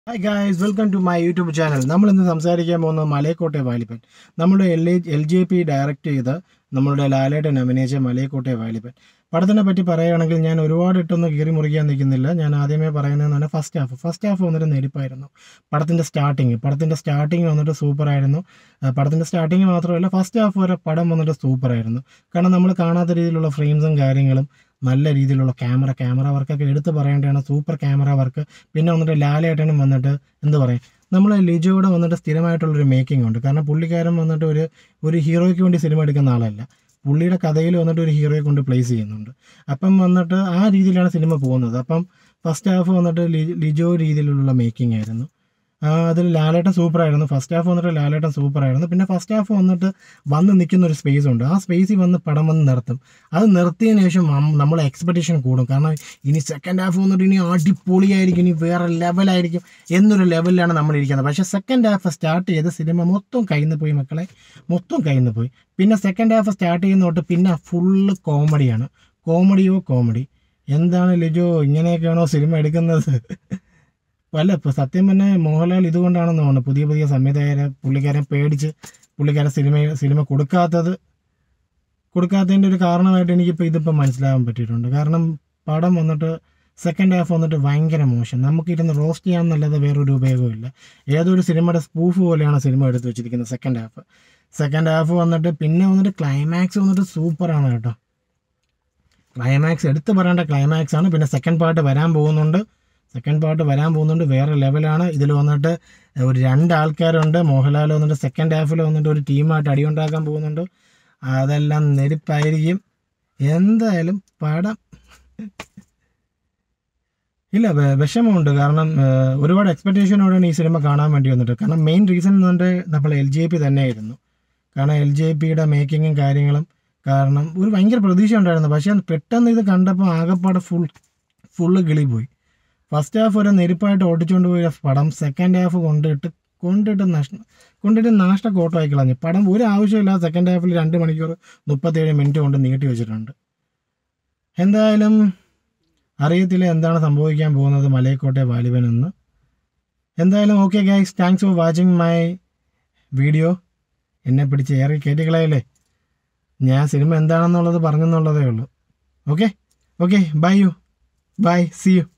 Hi guys, welcome to my YouTube channel. നമ്മൾ ഇന്ന് സംസാരിക്കാൻ പോകുന്നത് മലയക്കോട്ടെ വാലിബൻ. നമ്മുടെ LJP ഡയറക്റ്റ് ചെയ്ത നമ്മളുടെ ലാലേട്ടൻ അഭിനയിച്ച മലയക്കോട്ടെ വാലിബൻ പടത്തിനെ പറ്റി പറയുകയാണെങ്കിൽ ഞാൻ ഒരുപാട് ഇട്ടൊന്നും കീറി മുറിക്കാൻ നിൽക്കുന്നില്ല. ഞാൻ ആദ്യമേ പറയുന്നതെന്ന് ഫസ്റ്റ് ഹാഫ് വന്നിട്ട് നെരിപ്പായിരുന്നു. പടത്തിൻ്റെ സ്റ്റാർട്ടിങ് വന്നിട്ട് സൂപ്പറായിരുന്നു. പടത്തിൻ്റെ സ്റ്റാർട്ടിങ് മാത്രമല്ല ഫസ്റ്റ് ഹാഫ് വരെ പടം വന്നിട്ട് സൂപ്പറായിരുന്നു. കാരണം നമ്മൾ കാണാത്ത രീതിയിലുള്ള ഫ്രെയിംസും കാര്യങ്ങളും, നല്ല രീതിയിലുള്ള ക്യാമറ വർക്കൊക്കെ എടുത്ത് പറയേണ്ടതാണ്. Super camera work. പിന്നെ വന്നിട്ട് ലാലേട്ടനും വന്നിട്ട് എന്ത് പറയും, നമ്മൾ ലിജോയുടെ വന്നിട്ട് സ്ഥിരമായിട്ടുള്ളൊരു മേക്കിംഗ് ഉണ്ട്. കാരണം പുള്ളിക്കാരൻ വന്നിട്ട് ഒരു ഹീറോയ്ക്ക് വേണ്ടി സിനിമ എടുക്കുന്ന ആളല്ല. പുള്ളിയുടെ കഥയിൽ വന്നിട്ട് ഒരു ഹീറോയെ കൊണ്ട് പ്ലേസ് ചെയ്യുന്നുണ്ട്. അപ്പം വന്നിട്ട് ആ രീതിയിലാണ് സിനിമ പോകുന്നത്. അപ്പം ഫസ്റ്റ് ഹാഫ് വന്നിട്ട് ലിജോ രീതിയിലുള്ള മേക്കിംഗ് ആയിരുന്നു. അതിൽ ലാലേട്ടൻ സൂപ്പറായിരുന്നു. ഫസ്റ്റ് ഹാഫ് വന്നിട്ട് ലാലേട്ടൻ സൂപ്പറായിരുന്നു. പിന്നെ ഫസ്റ്റ് ഹാഫ് വന്നിട്ട് വന്ന് നിൽക്കുന്ന ഒരു സ്പേസ് ഉണ്ട്. ആ സ്പേസിൽ വന്ന് പടം വന്ന് നിർത്തും. അത് നിർത്തിയതിന് ശേഷം നമ്മളെ എക്സ്പെക്റ്റേഷൻ കൂടും. കാരണം ഇനി സെക്കൻഡ് ഹാഫ് വന്നിട്ട് ഇനി അടിപൊളിയായിരിക്കും, ഇനി വേറെ ലെവലായിരിക്കും എന്നൊരു ലെവലിലാണ് നമ്മളിരിക്കുന്നത്. പക്ഷേ സെക്കൻഡ് ഹാഫ് സ്റ്റാർട്ട് ചെയ്ത് സിനിമ മൊത്തം കയ്യിൽ നിന്ന് പോയി മക്കളെ, മൊത്തം കയ്യിൽ നിന്ന് പോയി. പിന്നെ സെക്കൻഡ് ഹാഫ് സ്റ്റാർട്ട് ചെയ്യുന്ന തൊട്ട് പിന്നെ ഫുള്ള് കോമഡിയാണ്. കോമഡി. എന്താണ് ലിജോ ഇങ്ങനെയൊക്കെയാണോ സിനിമ എടുക്കുന്നത്? ഇപ്പോൾ സത്യം പറഞ്ഞാൽ മോഹൻലാൽ ഇതുകൊണ്ടാണെന്ന് തോന്നുന്നു പുതിയ സംവിധായകരെ പുള്ളിക്കാരൻ പേടിച്ച് പുള്ളിക്കാരൻ സിനിമ കൊടുക്കാത്തതിൻ്റെ ഒരു കാരണമായിട്ട് ഇതിപ്പോൾ മനസ്സിലാകാൻ പറ്റിയിട്ടുണ്ട്. കാരണം പടം വന്നിട്ട് സെക്കൻഡ് ഹാഫ് വന്നിട്ട് ഭയങ്കര മോശം. നമുക്കിരുന്ന് റോസ്റ്റ് ചെയ്യാമെന്നല്ലാതെ വേറൊരു ഉപയോഗമില്ല. ഏതൊരു സിനിമയുടെ സ്പൂഫ് പോലെയാണ് സിനിമ എടുത്ത് വെച്ചിരിക്കുന്നത് സെക്കൻഡ് ഹാഫ് വന്നിട്ട്. പിന്നെ വന്നിട്ട് ക്ലൈമാക്സ് വന്നിട്ട് സൂപ്പറാണ് കേട്ടോ. ക്ലൈമാക്സ് എടുത്ത് പറയേണ്ട ക്ലൈമാക്സ് ആണ്. പിന്നെ സെക്കൻഡ് പാർട്ട് വരാൻ പോകുന്നുണ്ട്. വേറെ ലെവലാണ്. ഇതിൽ വന്നിട്ട് ഒരു 2 ആൾക്കാരുണ്ട്. മോഹൻലാൽ വന്നിട്ട് സെക്കൻഡ് ഹാഫിൽ വന്നിട്ട് ഒരു ടീമായിട്ട് അടിയുണ്ടാക്കാൻ പോകുന്നുണ്ട്. അതെല്ലാം നെരിപ്പായിരിക്കും. എന്തായാലും പടം ഇല്ല, വിഷമമുണ്ട്. കാരണം ഒരുപാട് എക്സ്പെക്റ്റേഷനോടാണ് ഈ സിനിമ കാണാൻ വേണ്ടി വന്നിട്ട്. കാരണം മെയിൻ റീസൺ എന്ന് പറഞ്ഞാൽ നമ്മൾ LJP തന്നെയായിരുന്നു. കാരണം LJPയുടെ മേക്കിങ്ങും കാര്യങ്ങളും കാരണം ഒരു ഭയങ്കര പ്രതീക്ഷ ഉണ്ടായിരുന്നു. പക്ഷേ പെട്ടെന്ന് ഇത് കണ്ടപ്പോൾ ആകെപ്പാടെ ഫുള്ള് കിളി പോയി. ഫസ്റ്റ് ഹാഫ് ഒരു നെരിപ്പായിട്ട് ഓടിച്ചുകൊണ്ട് പോയ പടം സെക്കൻഡ് ഹാഫ് കൊണ്ടിട്ട് നാഷ്ട കോട്ടമായി കളഞ്ഞു. പടം ഒരു ആവശ്യമില്ല. സെക്കൻഡ് ഹാഫിൽ 2 മണിക്കൂർ 37 മിനിറ്റ് കൊണ്ട് നീട്ടി വെച്ചിട്ടുണ്ട്. എന്തായാലും അറിയത്തില്ല എന്താണ് സംഭവിക്കാൻ പോകുന്നത് മലയക്കോട്ടെ വാലിബൻ എന്ന്. എന്തായാലും okay guys, thanks for watching my video. എന്നെ പിടിച്ച് ഏറെ കയറ്റിക്കളയല്ലേ. ഞാൻ സിനിമ എന്താണെന്നുള്ളത് പറഞ്ഞെന്നുള്ളതേ ഉള്ളൂ. Okay, bye, see U.